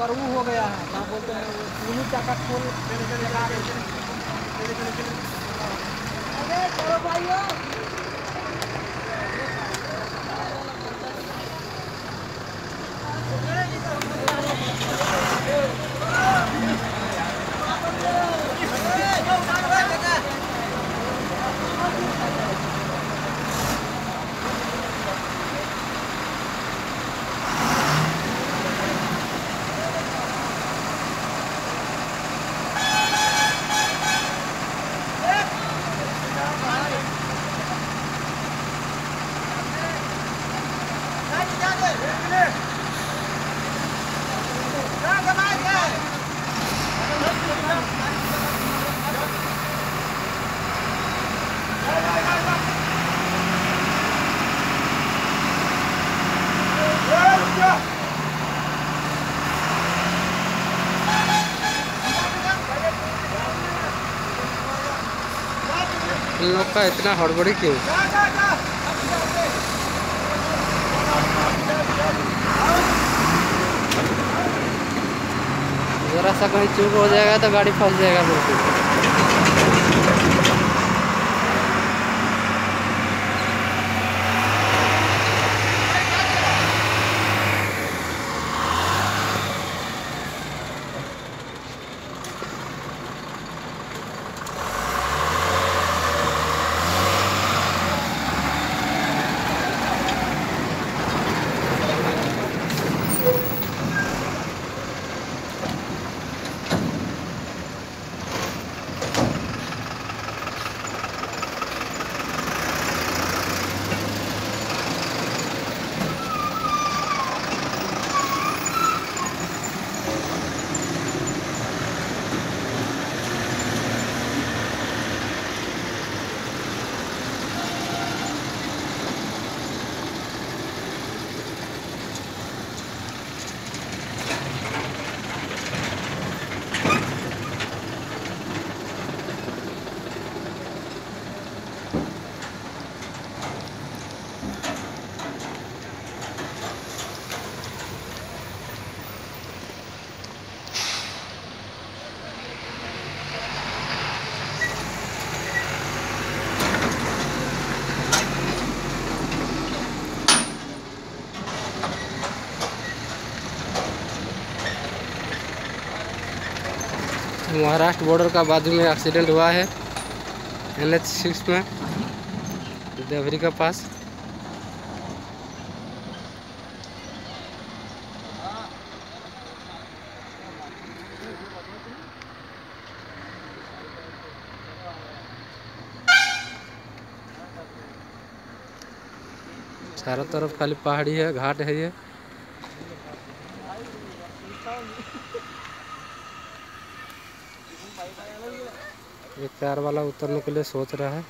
पर वो हो गया है, क्या बोलते हैं, वो चक्का खोल। अरे चलो भाइयों, इन लोग का इतना हड़बड़ी क्यों? जरा सा कहीं चूक हो जाएगा तो गाड़ी फंस जाएगा बिल्कुल। महाराष्ट्र बॉर्डर का बाजू में एक्सीडेंट हुआ है NH6 में, देवरी के पास। चारों तरफ खाली पहाड़ी है, घाट है ये। एक कार वाला उतरने के लिए सोच रहा है।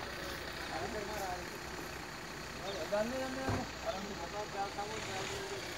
जानने